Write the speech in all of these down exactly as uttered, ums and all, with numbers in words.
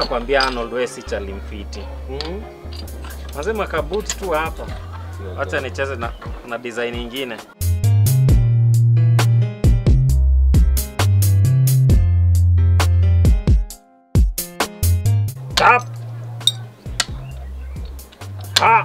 kwambia Arnold wewe si chalimfiti. Mhm. Nasema kabuti tu hapa. Acha nicheze na na design nyingine. Tap. Ha.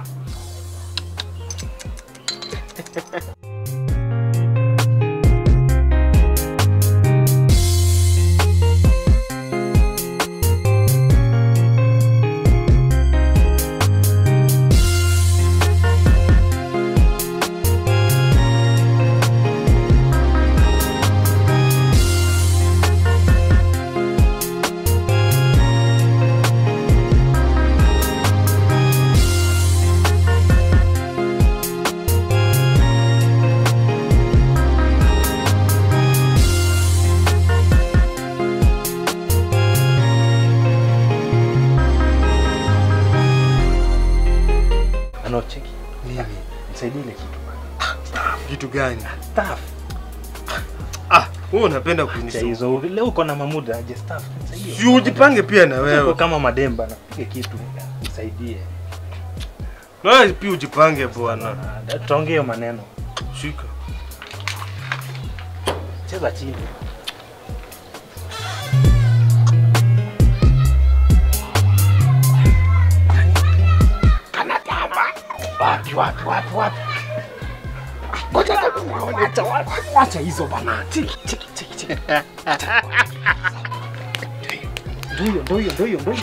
Ano cheki. Nini? Nisaidie ile kitu bana. Staff kitu gani? Staff. Ah, wewe unapenda kunisoma. Hizo leo uko na mamuda aje staff. Nisaidie. Si ujipange pia na wewe. Uko kama mademba na pige kitu. Nisaidie. Wewe pia ujipange bwana. Tuongee maneno. Shika. Cheza chini. Wapi wapi wapi wapi? Ngoja acha wapi? Acha hizo bana. Tiki tiki tiki tiki. Ndio ndio ndio ndio.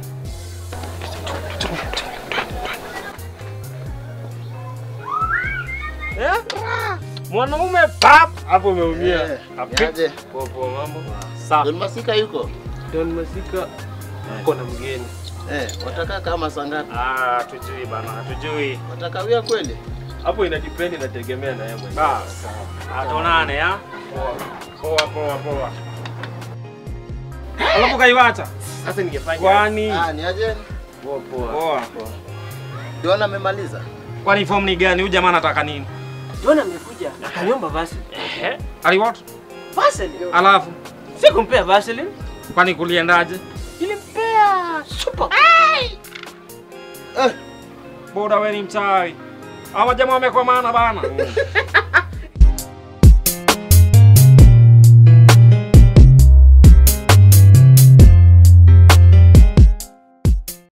Eh? Mwanaume pap hapo umeumia. Aje. Popo mambo. Sawa. Don Masika yuko? Don Masika uko na mgeni. Eh, wataka kama sangapi? Ah, tujui bana, tujui. Watakawia kweli? Hapo ina depend inategemea na yeye mwenyewe. Ah, sawa. Atonane ya. Poa. Poa poa poa. Alafu kaiwacha. Sasa ningefanya. Kwani Ah, ni aje? Poa poa. poa. Don amemaliza? Kwani form ni gani? Huyu jamaa anataka nini? Don amekuja akaniomba Vaseline. Eh? Ali what? Vaseline? Alafu Sikumpea Vaseline. kwani kuliendaje? Nilimpea super. Eh, Boda wewe ni mchawi. Ama jamaa wamekomana bana.